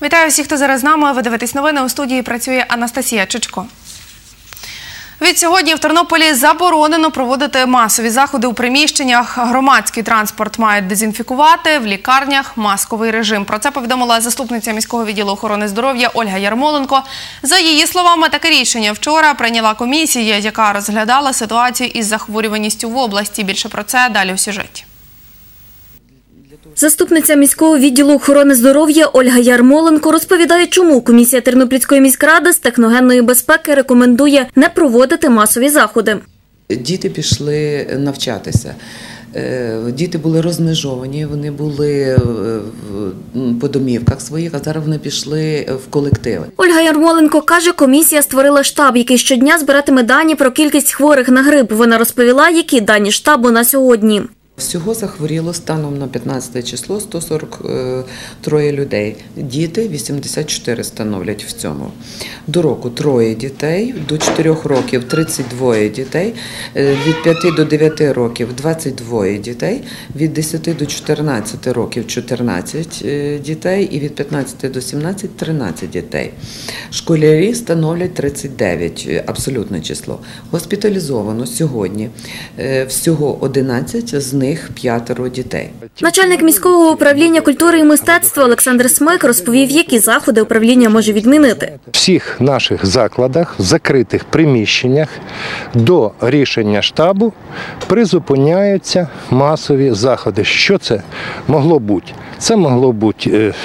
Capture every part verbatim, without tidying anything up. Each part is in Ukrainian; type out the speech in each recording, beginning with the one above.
Вітаю всіх, хто зараз з нами. Ви дивитесь новини. У студії працює Анастасія Чичко. Від сьогодні в Тернополі заборонено проводити масові заходи у приміщеннях. Громадський транспорт мають дезінфікувати, в лікарнях – масковий режим. Про це повідомила заступниця міського відділу охорони здоров'я Ольга Ярмоленко. За її словами, таке рішення вчора прийняла комісія, яка розглядала ситуацію із захворюваністю в області. Більше про це далі у сюжеті. Заступниця міського відділу охорони здоров'я Ольга Ярмоленко розповідає, чому комісія Тернопільської міськради з техногенної безпеки рекомендує не проводити масові заходи. Діти пішли навчатися. Діти були розмежовані, вони були по домівках своїх, а зараз вони пішли в колективи. Ольга Ярмоленко каже, комісія створила штаб, який щодня збиратиме дані про кількість хворих на грип. Вона розповіла, які дані штабу на сьогодні. Всього захворіло станом на п'ятнадцяте число сто сорок три людей. Діти вісімдесят чотири становлять в цьому. До року троє дітей, до чотирьох років тридцять два дітей, від п'яти до дев'яти років двадцять два дітей, від десяти до чотирнадцяти років чотирнадцять дітей і від п'ятнадцяти до сімнадцяти – тринадцять дітей. Школярі становлять тридцять дев'ять, абсолютне число. Госпіталізовано сьогодні всього одинадцять, з них п'ятеро дітей. Начальник міського управління культури і мистецтва Олександр Смик розповів, які заходи управління може відмінити. В всіх наших закладах, в закритих приміщеннях до рішення штабу призупиняються масові заходи. Що це могло бути? Це могло бути е,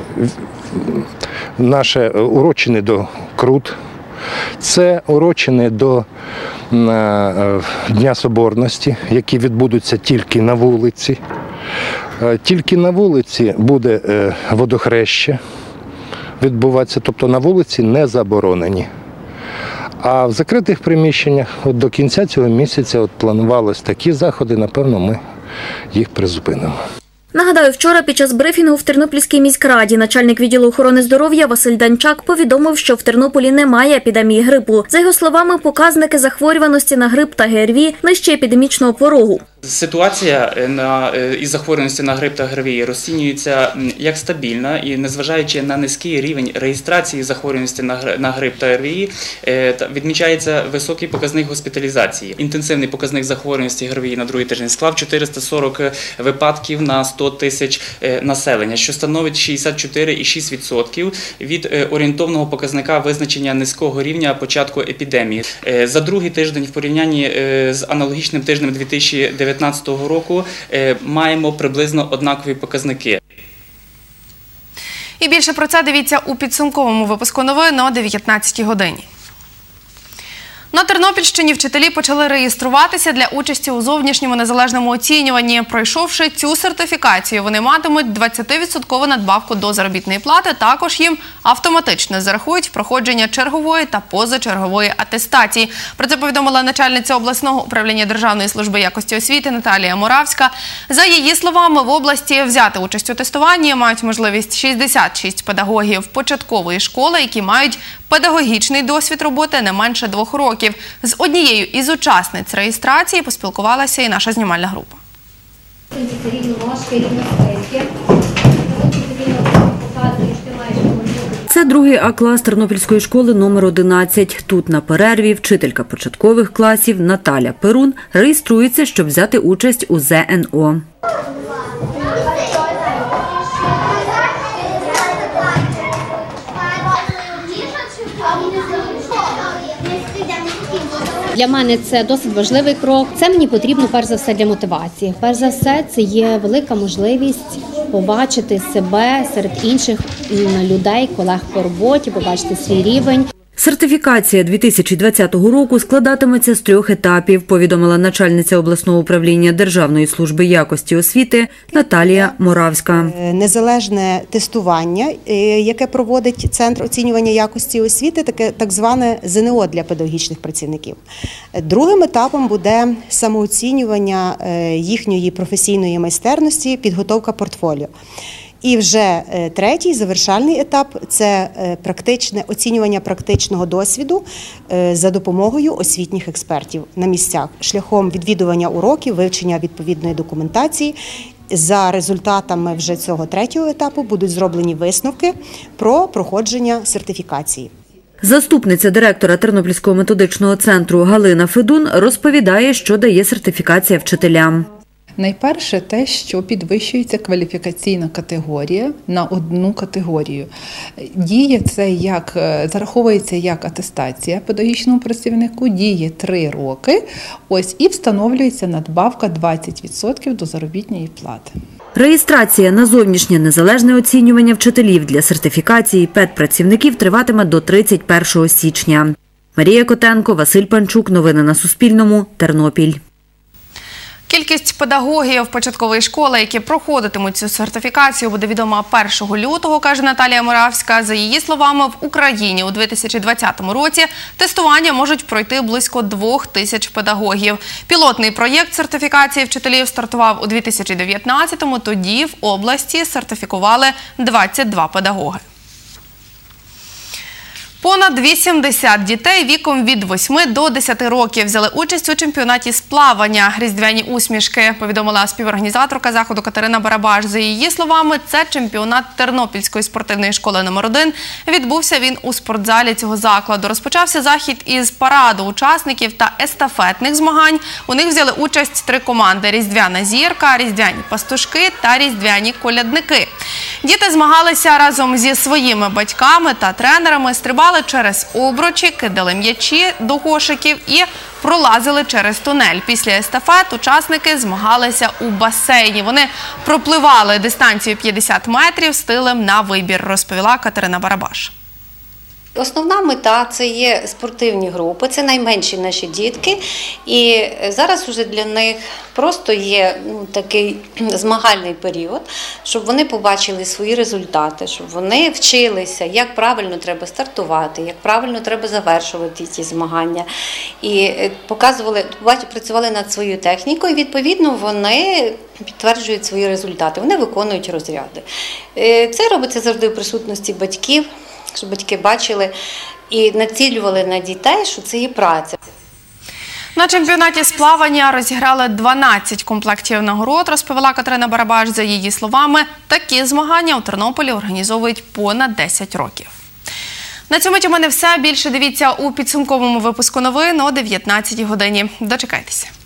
наше урочини до Крут, це урочини до Дня Соборності, які відбудуться тільки на вулиці. Тільки на вулиці буде водохреща відбуватися, тобто на вулиці не заборонені. А в закритих приміщеннях от до кінця цього місяця от планувалось такі заходи, напевно, ми їх призупинимо. Нагадаю, вчора під час брифінгу в Тернопільській міськраді начальник відділу охорони здоров'я Василь Данчак повідомив, що в Тернополі немає епідемії грипу. За його словами, показники захворюваності на грип та ГРВІ нижче епідемічного порогу. Ситуація на, із захворюваністю на грип та ГРВІ розцінюється як стабільна і, незважаючи на низький рівень реєстрації захворюваності на грип та ГРВІ, відмічається високий показник госпіталізації. Інтенсивний показник захворюваності ГРВІ на другий тиждень склав чотириста сорок випадків на сто тисяч населення, що становить шістдесят чотири цілих шість десятих відсотка від орієнтовного показника визначення низького рівня початку епідемії. За другий тиждень в порівнянні з аналогічним тижнем дві тисячі дев'ятнадцятого року маємо приблизно однакові показники. І більше про це дивіться у підсумковому випуску новин о дев'ятнадцятій годині. На Тернопільщині вчителі почали реєструватися для участі у зовнішньому незалежному оцінюванні. Пройшовши цю сертифікацію, вони матимуть двадцятивідсоткову надбавку до заробітної плати. Також їм автоматично зарахують проходження чергової та позачергової атестації. Про це повідомила начальниця обласного управління Державної служби якості освіти Наталія Моравська. За її словами, в області взяти участь у тестуванні мають можливість шістдесят шість педагогів початкової школи, які мають педагогічний досвід роботи не менше двох років. З однією із учасниць реєстрації поспілкувалася і наша знімальна група. Це другий А-клас Тернопільської школи номер одинадцять. Тут на перерві вчителька початкових класів Наталя Перун реєструється, щоб взяти участь у Зе Ен О. Для мене це досить важливий крок. Це мені потрібно перш за все для мотивації. Перш за все, це є велика можливість побачити себе серед інших людей, колег по роботі, побачити свій рівень. Сертифікація дві тисячі двадцятого року складатиметься з трьох етапів, повідомила начальниця обласного управління Державної служби якості освіти Наталія Моравська. Незалежне тестування, яке проводить Центр оцінювання якості освіти, таке так зване Зе Ен О для педагогічних працівників. Другим етапом буде самооцінювання їхньої професійної майстерності, підготовка портфоліо. І вже третій, завершальний етап – це практичне оцінювання практичного досвіду за допомогою освітніх експертів на місцях, шляхом відвідування уроків, вивчення відповідної документації За результатами вже цього третього етапу будуть зроблені висновки про проходження сертифікації. Заступниця директора Тернопільського методичного центру Галина Федун розповідає, що дає сертифікація вчителям. Найперше те, що підвищується кваліфікаційна категорія на одну категорію. Діє це як, зараховується як атестація педагогічному працівнику, діє три роки, ось і встановлюється надбавка двадцять відсотків до заробітної плати. Реєстрація на зовнішнє незалежне оцінювання вчителів для сертифікації педпрацівників триватиме до тридцять першого січня. Марія Котенко, Василь Панчук. Новини на Суспільному. Тернопіль. Кількість педагогів початкової школи, які проходитимуть цю сертифікацію, буде відома першого лютого, каже Наталія Моравська. За її словами, в Україні у дві тисячі двадцятому році тестування можуть пройти близько двох тисяч педагогів. Пілотний проєкт сертифікації вчителів стартував у дві тисячі дев'ятнадцятому, тоді в області сертифікували двадцять два педагоги. Понад вісімдесят дітей віком від восьми до десяти років взяли участь у чемпіонаті з плавання «Різдвяні усмішки», повідомила співорганізаторка заходу Катерина Барабаш. За її словами, це чемпіонат Тернопільської спортивної школи номер один. Відбувся він у спортзалі цього закладу. Розпочався захід із параду учасників та естафетних змагань. У них взяли участь три команди – «Різдвяна зірка», «Різдвяні пастушки» та «Різдвяні колядники». Діти змагалися разом зі своїми батьками та тренерами, стрибали через обручі, кидали м'ячі до кошиків і пролазили через тунель. Після естафет учасники змагалися у басейні. Вони пропливали дистанцію п'ятдесят метрів стилем на вибір, розповіла Катерина Барабаш. Основна мета – це є спортивні групи, це найменші наші дітки. І зараз вже для них просто є ну, такий змагальний період, щоб вони побачили свої результати, щоб вони вчилися, як правильно треба стартувати, як правильно треба завершувати ці змагання. І показували, працювали над своєю технікою, і відповідно вони підтверджують свої результати, вони виконують розряди. Це робиться завжди в присутності батьків, щоб батьки бачили і націлювали на дітей, що це є праця. На чемпіонаті з плавання розіграли дванадцять комплектів нагород, розповіла Катерина Барабаш. За її словами, такі змагання у Тернополі організовують понад десять років. На цьому у мене все. Більше дивіться у підсумковому випуску новин о дев'ятнадцятій годині. Дочекайтеся.